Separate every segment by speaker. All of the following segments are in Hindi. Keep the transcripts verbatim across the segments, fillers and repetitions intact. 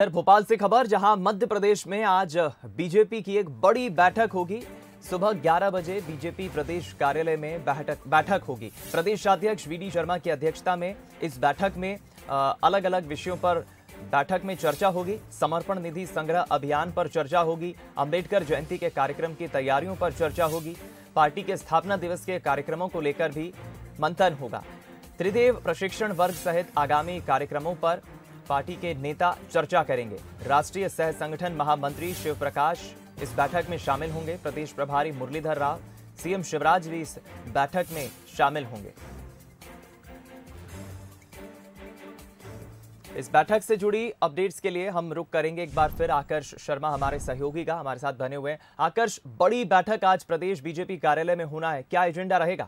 Speaker 1: फिर भोपाल से खबर, जहां मध्य प्रदेश में आज बीजेपी की एक बड़ी बैठक होगी। सुबह ग्यारह बजे बीजेपी प्रदेश कार्यालय में बैठक बैठक होगी। प्रदेश अध्यक्ष वी डी शर्मा की अध्यक्षता में इस बैठक में अलग अलग विषयों पर बैठक में चर्चा होगी। समर्पण निधि संग्रह अभियान पर चर्चा होगी। अंबेडकर जयंती के कार्यक्रम की तैयारियों पर चर्चा होगी। पार्टी के स्थापना दिवस के कार्यक्रमों को लेकर भी मंथन होगा। त्रिदेव प्रशिक्षण वर्ग सहित आगामी कार्यक्रमों पर पार्टी के नेता चर्चा करेंगे। राष्ट्रीय सह संगठन महामंत्री शिव प्रकाश इस बैठक में शामिल होंगे। प्रदेश प्रभारी मुरलीधर राव, सीएम शिवराज भी इस बैठक में शामिल होंगे। इस बैठक से जुड़ी अपडेट्स के लिए हम रुक करेंगे एक बार फिर आकर्ष शर्मा हमारे सहयोगी का हमारे साथ बने हुए हैं। आकर्ष, बड़ी बैठक आज प्रदेश बीजेपी कार्यालय में होना है, क्या एजेंडा रहेगा?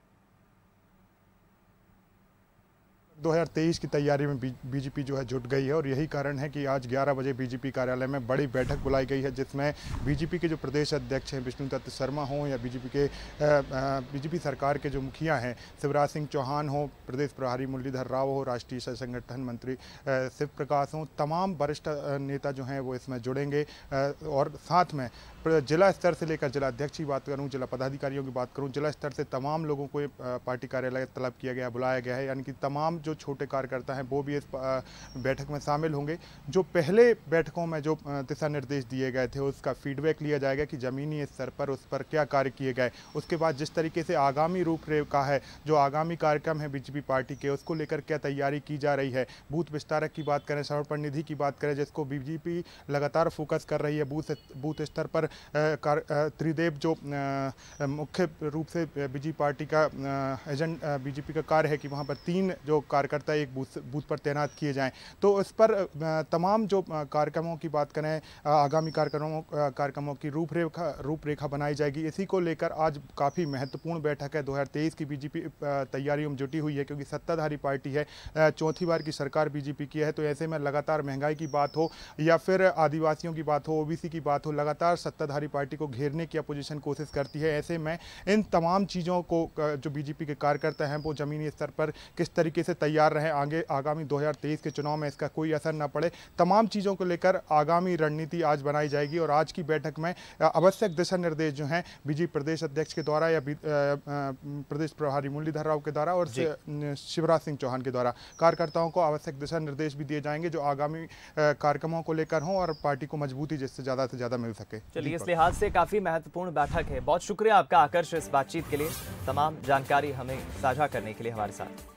Speaker 2: दो हज़ार तेईस की तैयारी में बीजेपी जो है जुट गई है और यही कारण है कि आज ग्यारह बजे बीजेपी कार्यालय में बड़ी बैठक बुलाई गई है, जिसमें बीजेपी के जो प्रदेश अध्यक्ष हैं विष्णुदत्त शर्मा हों या बीजेपी के बीजेपी सरकार के जो मुखिया हैं शिवराज सिंह चौहान हो, प्रदेश प्रभारी मुरलीधर राव हो, राष्ट्रीय सह संगठन मंत्री शिव प्रकाश हों, तमाम वरिष्ठ नेता जो हैं वो इसमें जुड़ेंगे। और साथ में जिला स्तर से लेकर जिला अध्यक्ष की बात करूं, जिला पदाधिकारियों की बात करूं, जिला स्तर से तमाम लोगों को पार्टी कार्यालय तलब किया गया, बुलाया गया है। यानी कि तमाम जो छोटे कार्यकर्ता हैं वो भी इस बैठक में शामिल होंगे। जो पहले बैठकों में जो दिशा निर्देश दिए गए थे उसका फीडबैक लिया जाएगा कि ज़मीनी स्तर पर उस पर क्या कार्य किए गए। उसके बाद जिस तरीके से आगामी रूपरेखा है, जो आगामी कार्यक्रम है बीजेपी पार्टी के, उसको लेकर क्या तैयारी की जा रही है। बूथ विस्तारक की बात करें, समर्पण निधि की बात करें, जिसको बीजेपी लगातार फोकस कर रही है। बूथ बूथ स्तर पर त्रिदेव जो मुख्य रूप से बीजेपी पार्टी का एजेंट बीजेपी का कार्य है कि वहाँ पर तीन जो कार्यकर्ता एक बूथ बूथ पर तैनात किए जाएं। तो इस पर तमाम जो कार्यक्रमों की बात करें, आगामी कार्यक्रमों कार्यक्रमों की रूपरेखा रूपरेखा बनाई जाएगी। इसी को लेकर आज काफ़ी महत्वपूर्ण बैठक है। दो हज़ार तेईस की बीजेपी तैयारियों में जुटी हुई है, क्योंकि सत्ताधारी पार्टी है, चौथी बार की सरकार बीजेपी की है। तो ऐसे में लगातार महंगाई की बात हो या फिर आदिवासियों की बात हो, ओबीसी की बात हो, लगातार सत्ताधारी पार्टी को घेरने की अपोजिशन कोशिश करती है। ऐसे में इन तमाम चीज़ों को जो बीजेपी के कार्यकर्ता हैं वो जमीनी स्तर पर किस तरीके से तैयार रहे, आगे आगामी दो हज़ार तेईस के चुनाव में इसका कोई असर न पड़े, तमाम चीज़ों को लेकर आगामी रणनीति आज बनाई जाएगी। और आज की बैठक में आवश्यक दिशा निर्देश जो हैं बीजेपी प्रदेश अध्यक्ष के द्वारा या प्रदेश प्रभारी मुरलीधर राव के द्वारा और शिवराज सिंह चौहान के द्वारा कार्यकर्ताओं को आवश्यक दिशा निर्देश भी दिए जाएंगे, जो आगामी कार्यक्रमों को लेकर हों और पार्टी को मजबूती जिससे ज़्यादा से ज़्यादा मिल सके।
Speaker 1: चलिए, इस लिहाज से काफ़ी महत्वपूर्ण बैठक है। बहुत शुक्रिया आपका आकर्ष इस बातचीत के लिए, तमाम जानकारी हमें साझा करने के लिए हमारे साथ।